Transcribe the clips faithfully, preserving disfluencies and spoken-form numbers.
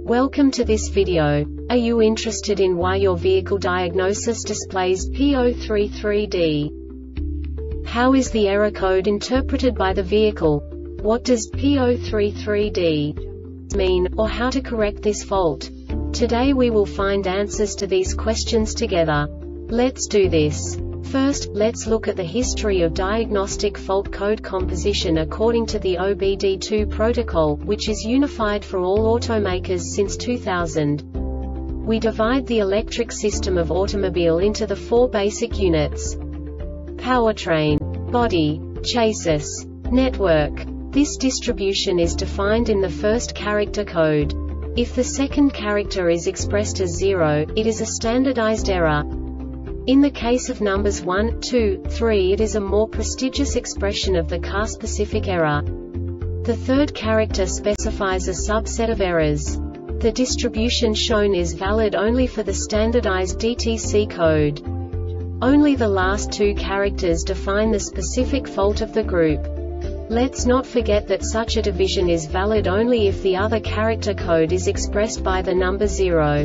Welcome to this video. Are you interested in why your vehicle diagnosis displays P zero three three D? How is the error code interpreted by the vehicle? What does P zero three three D mean, or how to correct this fault? Today we will find answers to these questions together. Let's do this. First, let's look at the history of diagnostic fault code composition according to the O B D two protocol, which is unified for all automakers since two thousand. We divide the electric system of automobile into the four basic units: powertrain, body, chassis, network. This distribution is defined in the first character code. If the second character is expressed as zero, it is a standardized error. In the case of numbers one, two, three, it is a more prestigious expression of the car-specific error. The third character specifies a subset of errors. The distribution shown is valid only for the standardized D T C code. Only the last two characters define the specific fault of the group. Let's not forget that such a division is valid only if the other character code is expressed by the number zero.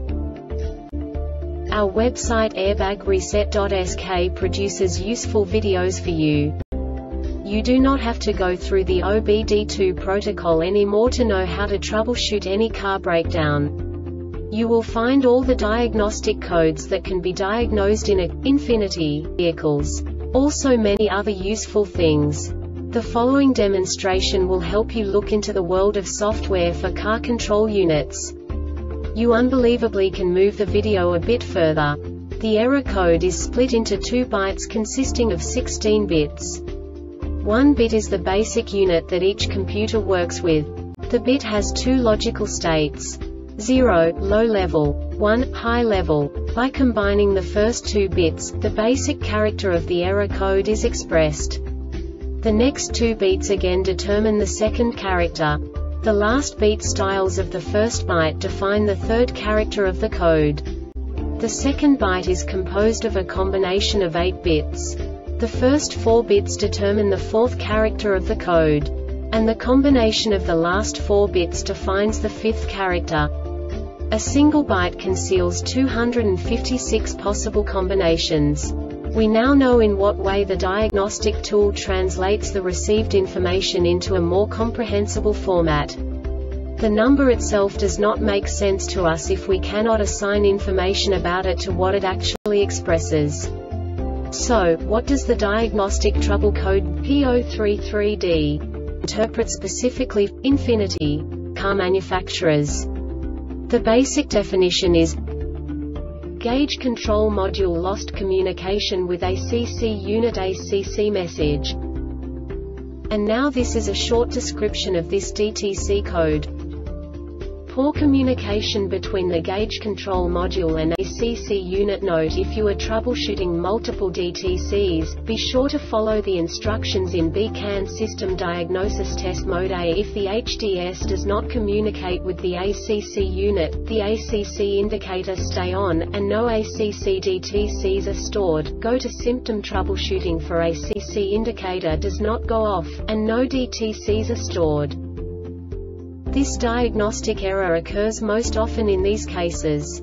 Our website airbag reset dot S K produces useful videos for you. You do not have to go through the O B D two protocol anymore to know how to troubleshoot any car breakdown. You will find all the diagnostic codes that can be diagnosed in a Infiniti vehicles. Also many other useful things. The following demonstration will help you look into the world of software for car control units. You unbelievably can move the video a bit further. The error code is split into two bytes consisting of sixteen bits. One bit is the basic unit that each computer works with. The bit has two logical states: zero, low level, one, high level. By combining the first two bits, the basic character of the error code is expressed. The next two beats again determine the second character. The last beat styles of the first byte define the third character of the code. The second byte is composed of a combination of eight bits. The first four bits determine the fourth character of the code. And the combination of the last four bits defines the fifth character. A single byte conceals two hundred fifty-six possible combinations. We now know in what way the diagnostic tool translates the received information into a more comprehensible format. The number itself does not make sense to us if we cannot assign information about it to what it actually expresses. So, what does the diagnostic trouble code P zero three three D interpret specifically for Infiniti car manufacturers? The basic definition is: Gauge control module lost communication with A C C unit A C C message. And now this is a short description of this D T C code. Poor communication between the gauge control module and A C C unit. Note: if you are troubleshooting multiple D T Cs, be sure to follow the instructions in B CAN System Diagnosis Test Mode A. If the H D S does not communicate with the A C C unit, the A C C indicator stay on, and no A C C D T Cs are stored. Go to Symptom Troubleshooting for A C C indicator does not go off, and no D T Cs are stored. This diagnostic error occurs most often in these cases: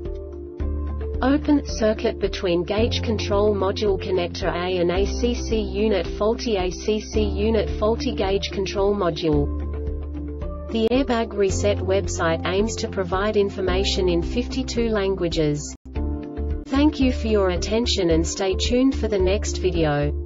open circuit between gauge control module connector A and A C C unit faulty, A C C unit faulty, gauge control module. The Airbag Reset website aims to provide information in fifty-two languages. Thank you for your attention and stay tuned for the next video.